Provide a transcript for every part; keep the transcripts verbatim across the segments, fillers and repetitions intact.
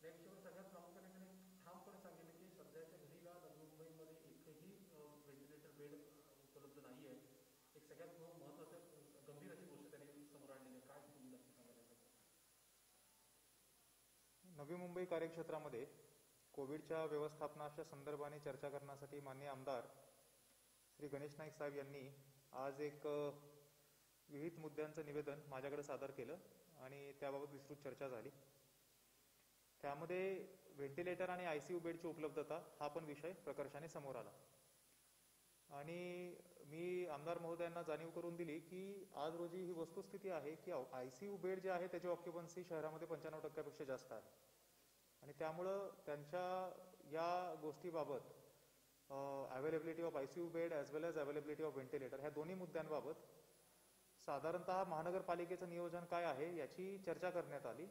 या विषयावर सगळ्यात प्रामुख्याने त्यांनी ठामपणे सांगितलं की सध्याच्या घडीला नवी मुंबईमध्ये एकही व्हेंटिलेटर बेड उपलब्ध नाही आहे. एक सगळ्यात महत्त्वाचं गंभीर अशी गोष्ट त्यांनी समोर आणली आहे. काय तुम्ही नक्की सांगायला? नवी मुंबई कार्यक्षेत्रामध्ये कोविडच्या व्यवस्थापनाच्या संदर्भाने चर्चा करण्यासाठी माननीय आमदार श्री गणेश नाईक साहेब यांनी आज एक विविध मुद्द्यांचं निवेदन माझ्याकडे सादर केलं आणि त्याबाबत विस्तृत चर्चा झाली. त्यामध्ये व्हेंटिलेटर आणि आय सी यू बेडची उपलब्धता हा पण विषय प्रकर्षाने समोर आला आणि मी आमदार महोदयांना जाणीव करून दिली की आज रोजी ही वस्तुस्थिती आहे की आय सी यू बेड जे आहे त्याची ऑक्युपन्सी शहरामध्ये पंच्याण्णव टक्क्यापेक्षा जास्त आहे आणि त्यामुळं त्यांच्या या गोष्टीबाबत availability of I C U bed as well as availability of ventilator ह्या दोन्ही मुद्द्यांबाबत साधारणतः महानगरपालिकेचं नियोजन काय आहे याची चर्चा करण्यात आली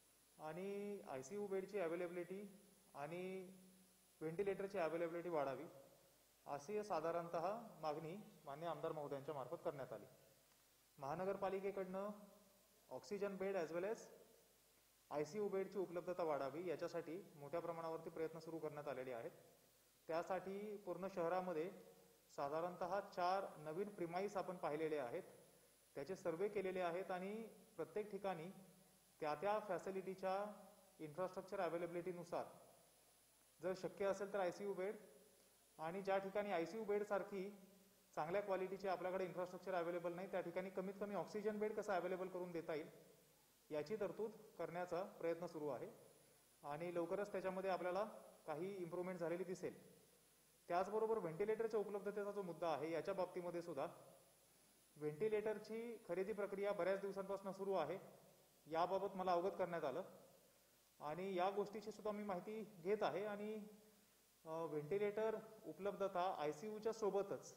आणि आय सी यू बेडची अवेलेबिलिटी आणि व्हेंटिलेटरची अवेलेबिलिटी वाढावी अशी साधारणतः मागणी मान्य आमदार महोदयांच्या मार्फत करण्यात आली. महानगरपालिकेकडनं oxygen bed as well as I C U बेडची उपलब्धता वाढावी याच्यासाठी मोठ्या प्रमाणावरती प्रयत्न सुरू करण्यात आलेले आहेत. त्यासाठी पूर्ण शहरामध्ये साधारणतः चार नवीन प्रिमाईस आपण पाहिलेले आहेत, त्याचे सर्वे केलेले आहेत आणि प्रत्येक ठिकाणी त्या त्या फॅसिलिटीच्या इन्फ्रास्ट्रक्चर अवेलेबिलिटीनुसार जर शक्य असेल तर आय सी यू बेड आणि ज्या ठिकाणी आय सी यू बेडसारखी चांगल्या क्वालिटीचे आपल्याकडे इन्फ्रास्ट्रक्चर अवेलेबल नाही त्या ठिकाणी कमीत कमी ऑक्सिजन बेड कसं अवेलेबल करून देता येईल याची तरतूद करण्याचा प्रयत्न सुरू आहे आणि लवकरच त्याच्यामध्ये आपल्याला काही इम्प्रूव्हमेंट झालेली दिसेल. त्याचबरोबर व्हेंटिलेटरच्या उपलब्धतेचा जो मुद्दा आहे याच्या बाबतीमध्ये सुद्धा व्हेंटिलेटरची खरेदी प्रक्रिया बऱ्याच दिवसांपासून सुरू आहे याबाबत मला अवगत करण्यात आलं आणि या गोष्टीची सुद्धा मी माहिती घेत आहे आणि व्हेंटिलेटर उपलब्धता आय सी यूच्या सोबतच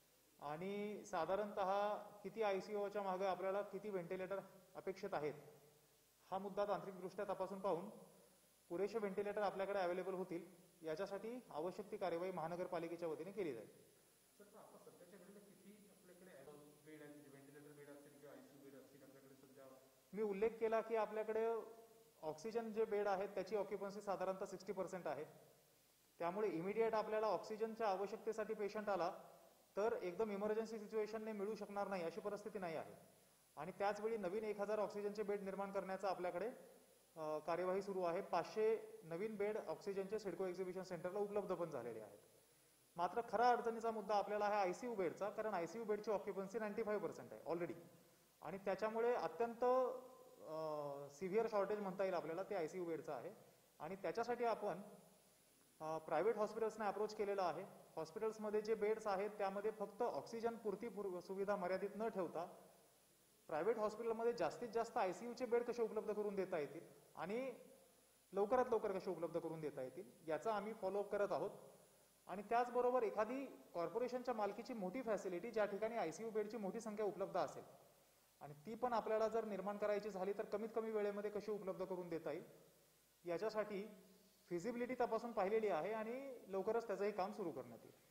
आणि साधारणतः किती आय सी यूच्या मागे आपल्याला किती व्हेंटिलेटर अपेक्षित आहेत हा मुद्दा तांत्रिकदृष्ट्या तपासून पाहून पुरेसे व्हेंटिलेटर आपल्याकडे अवेलेबल होतील याच्यासाठी आवश्यक ती कार्यवाही महानगरपालिकेच्या वतीने केली जाईल. सर आता सध्याच्या घडीला किती आपल्याकडे बेड आहेत, व्हेंटिलेटर बेड असतील किंवा आय सी यू बेड असतील आपल्याकडे सध्या? मी उल्लेख केला की आपल्याकडे ऑक्सिजन जे बेड आहेत त्याची ऑक्युपन्सी साधारणतः सिक्स्टी पर्सेंट आहे. त्यामुळे इमिडिएट आपल्याला ऑक्सिजनच्या आवश्यकतेसाठी पेशंट आला तर एकदम इमर्जन्सी सिच्युएशनने मिळू शकणार नाही अशी परिस्थिती नाही आहे आणि त्याचवेळी नवीन एक हजार ऑक्सिजनचे बेड निर्माण करण्याचा आपल्याकडे कार्यवाही सुरू आहे. पाचशे नवीन बेड ऑक्सिजनचे सिडको एक्झिबिशन सेंटरला उपलब्ध पण झालेले आहेत. मात्र खरा अडचणीचा मुद्दा आपल्याला आहे आय सी यू बेडचा, कारण आय सी यू बेडची ऑक्युपन्सी नाईन्टी फाईव्ह पर्सेंट आहे ऑलरेडी आणि त्याच्यामुळे अत्यंत सिव्हिअर शॉर्टेज म्हणता येईल आपल्याला ते आय सी यू बेडचं आहे आणि त्याच्यासाठी आपण प्रायव्हेट हॉस्पिटल्सने अप्रोच केलेला आहे. हॉस्पिटल्समध्ये जे बेड्स आहेत त्यामध्ये फक्त ऑक्सिजन पुरती सुविधा मर्यादित न ठेवता प्रायव्हेट हॉस्पिटलमध्ये जास्तीत जास्त आय सी यूचे बेड कसे उपलब्ध करून देता येतील आणि लवकरात लवकर कसे उपलब्ध करून देता येतील याचा आम्ही फॉलोअप करत आहोत आणि त्याचबरोबर एखादी कॉर्पोरेशनच्या मालकीची मोठी फॅसिलिटी ज्या ठिकाणी आय सी यू बेडची मोठी संख्या उपलब्ध असेल आणि ती पण आपल्याला जर निर्माण करायची झाली तर कमीत कमी वेळेमध्ये कशी उपलब्ध करून देता येईल याच्यासाठी फिजिबिलिटी तपासून पाहिलेली आहे आणि लवकरच त्याचंही काम सुरू करण्यात येईल.